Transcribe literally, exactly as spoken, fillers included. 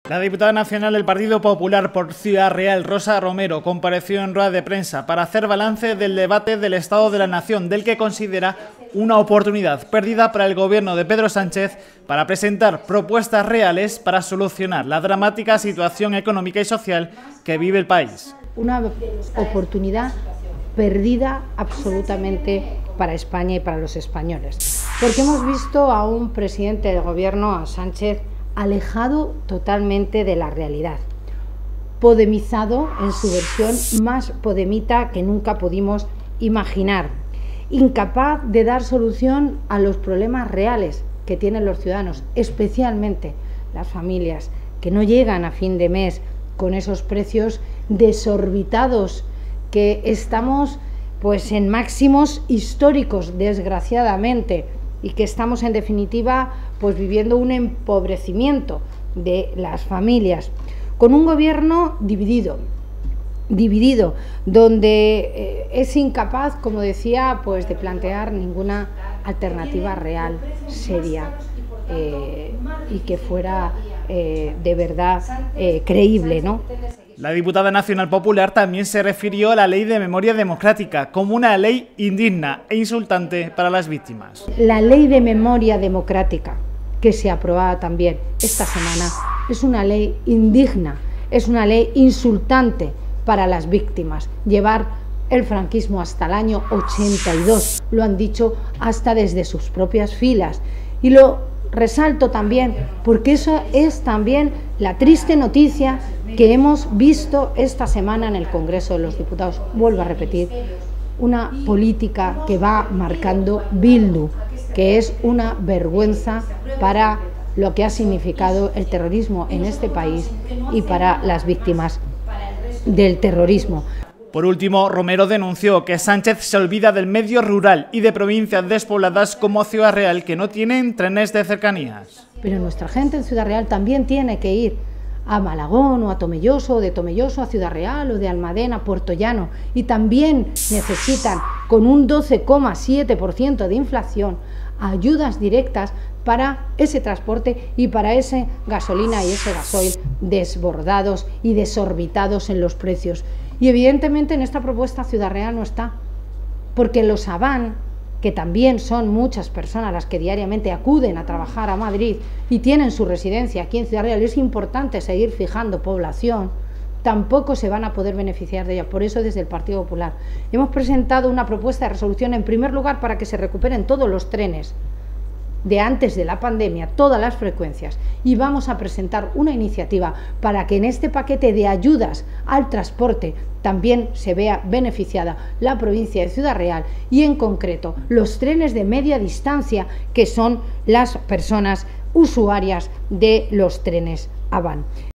La diputada nacional del Partido Popular por Ciudad Real, Rosa Romero, compareció en rueda de prensa para hacer balance del debate del Estado de la Nación, del que considera una oportunidad perdida para el gobierno de Pedro Sánchez para presentar propuestas reales para solucionar la dramática situación económica y social que vive el país. Una oportunidad perdida absolutamente para España y para los españoles, porque hemos visto a un presidente del gobierno, a Sánchez, alejado totalmente de la realidad, podemizado en su versión más podemita que nunca pudimos imaginar, incapaz de dar solución a los problemas reales que tienen los ciudadanos, especialmente las familias, que no llegan a fin de mes con esos precios desorbitados, que estamos pues en máximos históricos, desgraciadamente, y que estamos en definitiva pues viviendo un empobrecimiento de las familias, con un gobierno dividido, dividido, donde eh, es incapaz, como decía, pues de plantear ninguna alternativa real, seria, eh, y que fuera eh, de verdad eh, creíble, ¿no? La diputada nacional popular también se refirió a la Ley de Memoria Democrática como una ley indigna e insultante para las víctimas. La Ley de Memoria Democrática, que se aprobaba también esta semana, es una ley indigna, es una ley insultante para las víctimas. Llevar el franquismo hasta el año ochenta y dos, lo han dicho hasta desde sus propias filas. Y lo resalto también porque eso es también la triste noticia que hemos visto esta semana en el Congreso de los Diputados. Vuelvo a repetir, una política que va marcando Bildu, que es una vergüenza para lo que ha significado el terrorismo en este país y para las víctimas del terrorismo. Por último, Romero denunció que Sánchez se olvida del medio rural y de provincias despobladas como Ciudad Real, que no tienen trenes de cercanías. Pero nuestra gente en Ciudad Real también tiene que ir a Malagón o a Tomelloso, o de Tomelloso a Ciudad Real, o de Almadén a Puerto Llano, y también necesitan, con un doce coma siete por ciento de inflación, ayudas directas para ese transporte y para ese gasolina y ese gasoil desbordados y desorbitados en los precios. Y evidentemente en esta propuesta Ciudad Real no está, porque los Aván, que también son muchas personas las que diariamente acuden a trabajar a Madrid y tienen su residencia aquí en Ciudad Real, es importante seguir fijando población, tampoco se van a poder beneficiar de ella. Por eso desde el Partido Popular hemos presentado una propuesta de resolución, en primer lugar, para que se recuperen todos los trenes de antes de la pandemia, todas las frecuencias, y vamos a presentar una iniciativa para que en este paquete de ayudas al transporte también se vea beneficiada la provincia de Ciudad Real y en concreto los trenes de media distancia, que son las personas usuarias de los trenes Aván.